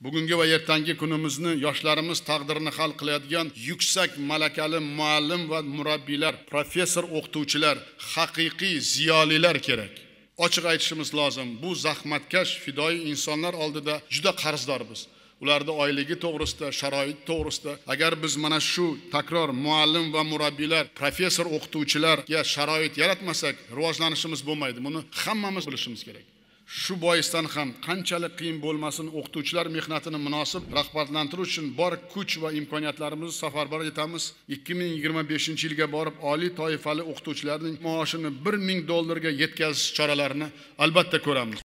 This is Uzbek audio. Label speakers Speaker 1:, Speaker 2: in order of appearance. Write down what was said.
Speaker 1: bugungi va ertangi kunimizni, yoshlarimiz taqdirini hal qiladigan yuksak malakali muallim va murabbiylar, professor, o'qituvchilar, haqiqiy ziyolilar kerak. Ochiq aytishimiz lozim, bu zahmatkash, fidoyi insonlar oldida juda qarzdormiz. Ularda oyligi to'g'risida, sharoit to'g'risida, agar biz mana shu takror muallim va murabbiylar, professor, o'qituvchilarga sharoit yaratmasak, rivojlanishimiz bo'lmaydi. Buni hammamiz bilishimiz kerak. Shu boisdan ham qanchalik qiyin bo'lmasin, o'qituvchilar mehnatini munosib rag'batlantirish uchun bor kuch va imkoniyatlarimizni safarbar etamiz. 2025-yilga borib oliy toifali o'qituvchilarning maoshini $1000 ga yetkazish choralarini albatta ko'ramiz.